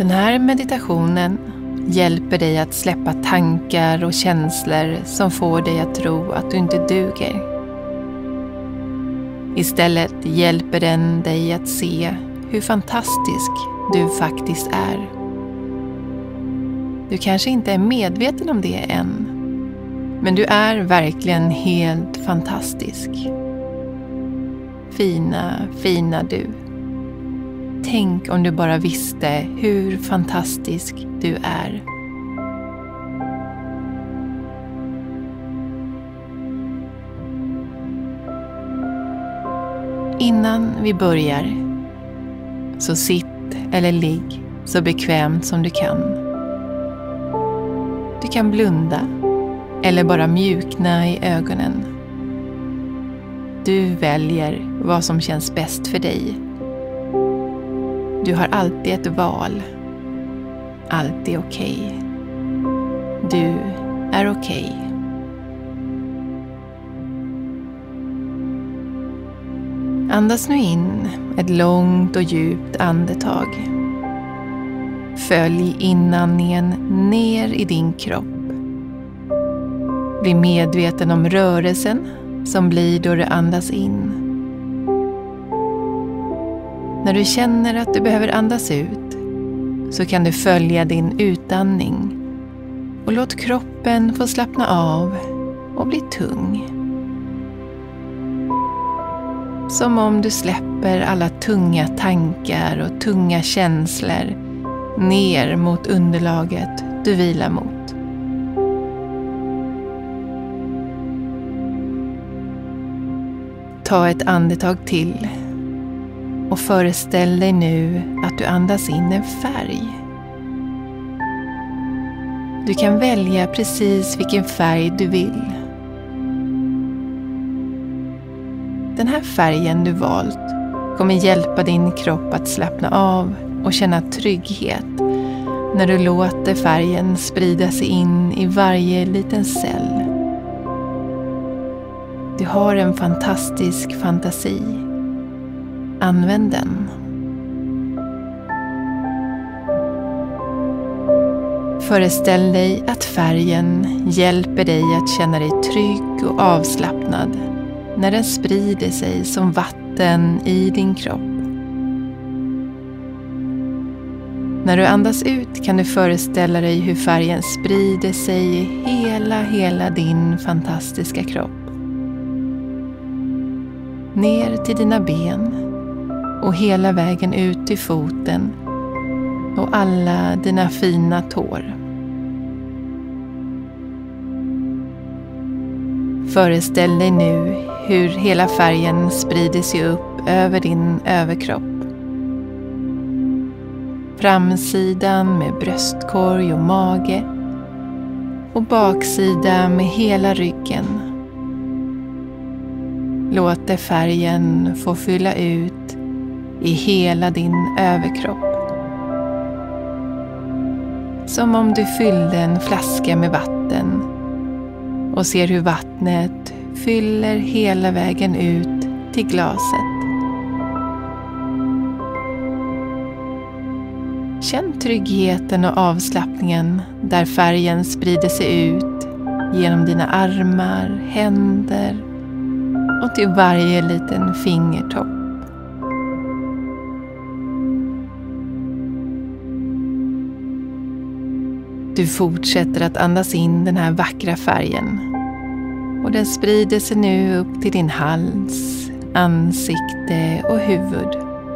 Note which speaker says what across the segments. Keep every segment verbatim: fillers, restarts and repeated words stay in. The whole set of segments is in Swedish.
Speaker 1: Den här meditationen hjälper dig att släppa tankar och känslor som får dig att tro att du inte duger. Istället hjälper den dig att se hur fantastisk du faktiskt är. Du kanske inte är medveten om det än, men du är verkligen helt fantastisk. Fina, fina du. Tänk om du bara visste hur fantastisk du är. Innan vi börjar, så sitt eller ligg så bekvämt som du kan. Du kan blunda eller bara mjukna i ögonen. Du väljer vad som känns bäst för dig. Du har alltid ett val. Allt är okej. Du är okej. Andas nu in ett långt och djupt andetag. Följ inandningen ner i din kropp. Bli medveten om rörelsen som blir då du andas in. När du känner att du behöver andas ut så kan du följa din utandning och låt kroppen få slappna av och bli tung. Som om du släpper alla tunga tankar och tunga känslor ner mot underlaget du vilar mot. Ta ett andetag till och föreställ dig nu att du andas in en färg. Du kan välja precis vilken färg du vill. Den här färgen du valt kommer hjälpa din kropp att slappna av och känna trygghet när du låter färgen sprida sig in i varje liten cell. Du har en fantastisk fantasi. Använd den. Föreställ dig att färgen hjälper dig att känna dig trygg och avslappnad när den sprider sig som vatten i din kropp. När du andas ut kan du föreställa dig hur färgen sprider sig i hela, hela din fantastiska kropp. Ner till dina ben och hela vägen ut till foten och alla dina fina tår. Föreställ dig nu hur hela färgen sprider sig upp över din överkropp. Framsidan med bröstkorg och mage och baksida med hela ryggen. Låt färgen få fylla ut i hela din överkropp. Som om du fyllde en flaska med vatten och ser hur vattnet fyller hela vägen ut till glaset. Känn tryggheten och avslappningen där färgen sprider sig ut genom dina armar, händer och till varje liten fingertopp. Du fortsätter att andas in den här vackra färgen och den sprider sig nu upp till din hals, ansikte och huvud.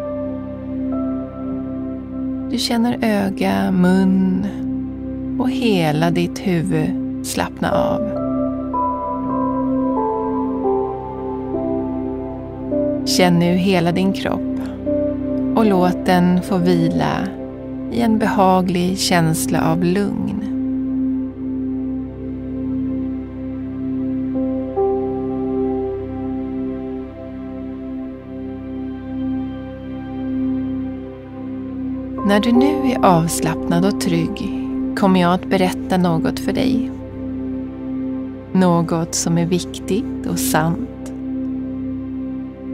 Speaker 1: Du känner öga, mun och hela ditt huvud slappna av. Känn nu hela din kropp och låt den få vila i en behaglig känsla av lugn. När du nu är avslappnad och trygg kommer jag att berätta något för dig. Något som är viktigt och sant.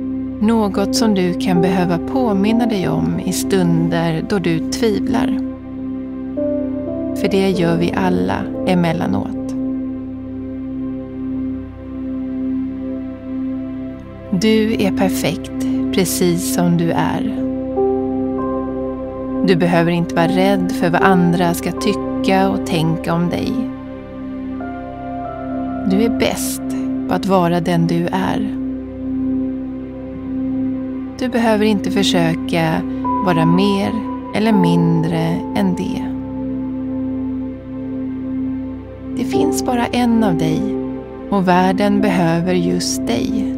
Speaker 1: Något som du kan behöva påminna dig om i stunder då du tvivlar. för det gör vi alla emellanåt. Du är perfekt precis som du är. Du behöver inte vara rädd för vad andra ska tycka och tänka om dig. Du är bäst på att vara den du är. Du behöver inte försöka vara mer eller mindre än det. Det finns bara en av dig och världen behöver just dig.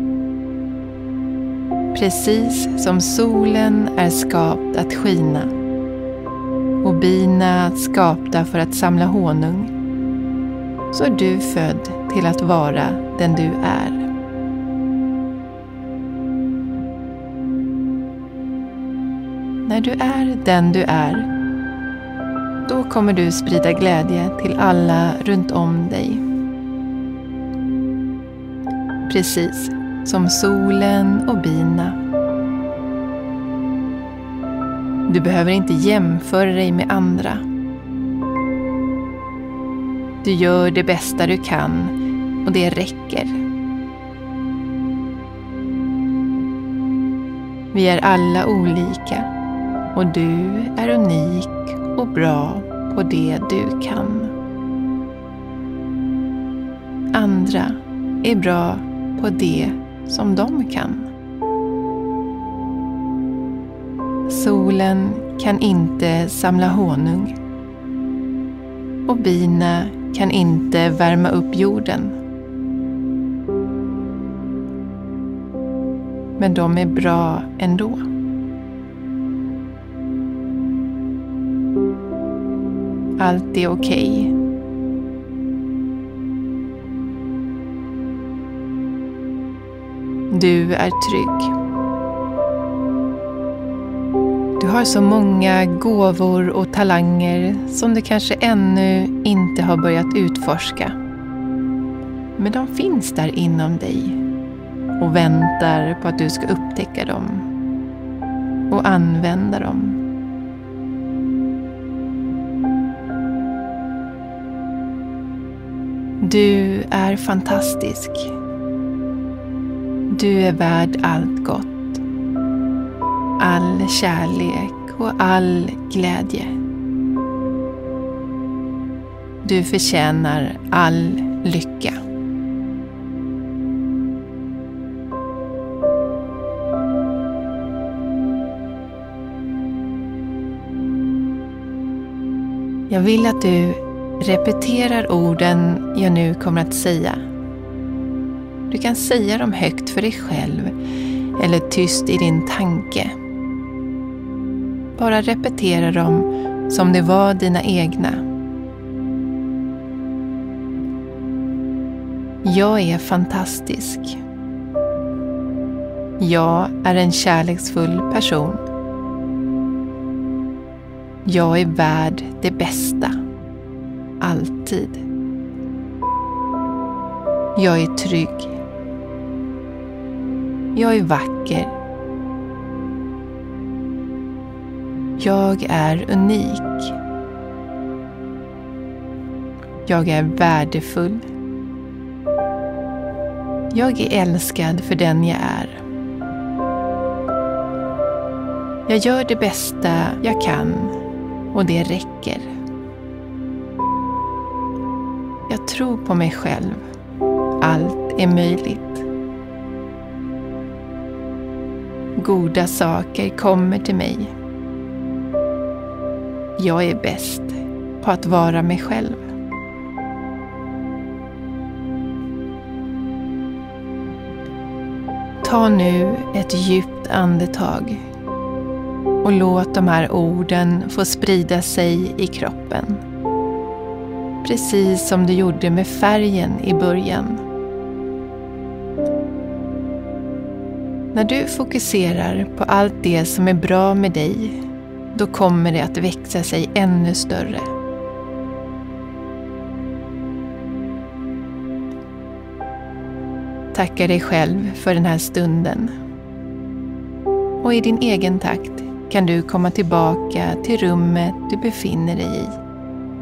Speaker 1: Precis som solen är skapt att skina och bina skapta för att samla honung, så är du född till att vara den du är. När du är den du är, då kommer du sprida glädje till alla runt om dig. Precis som solen och bina. Du behöver inte jämföra dig med andra. Du gör det bästa du kan och det räcker. Vi är alla olika och du är unik och bra på det du kan. Andra är bra på det som de kan. Solen kan inte samla honung och bina kan inte värma upp jorden. Men de är bra ändå. Allt är okej. Du är trygg. Du har så många gåvor och talanger som du kanske ännu inte har börjat utforska. Men de finns där inom dig och väntar på att du ska upptäcka dem och använda dem. Du är fantastisk. Du är värd allt gott. All kärlek och all glädje. Du förtjänar all lycka. Jag vill att du repeterar orden jag nu kommer att säga. Du kan säga dem högt för dig själv eller tyst i din tanke. Bara repetera dem som det var dina egna. Jag är fantastisk. Jag är en kärleksfull person. Jag är värd det bästa. Alltid. Jag är trygg. Jag är vacker. Jag är unik. Jag är värdefull. Jag är älskad för den jag är. Jag gör det bästa jag kan och det räcker. Jag tror på mig själv. Allt är möjligt. Goda saker kommer till mig. Jag är bäst på att vara mig själv. Ta nu ett djupt andetag och låt de här orden få sprida sig i kroppen. Precis som du gjorde med färgen i början. När du fokuserar på allt det som är bra med dig, då kommer det att växa sig ännu större. Tacka dig själv för den här stunden. Och i din egen takt kan du komma tillbaka till rummet du befinner dig i.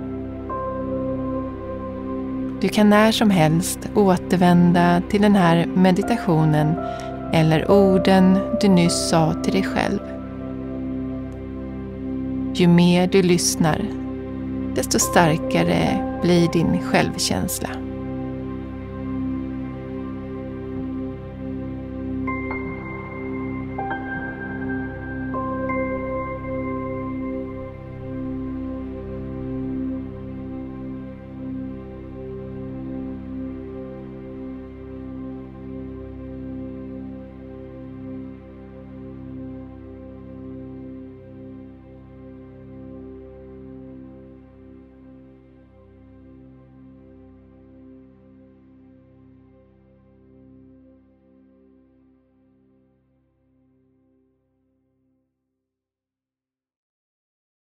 Speaker 1: Du kan när som helst återvända till den här meditationen eller orden du nyss sa till dig själv. Ju mer du lyssnar, desto starkare blir din självkänsla.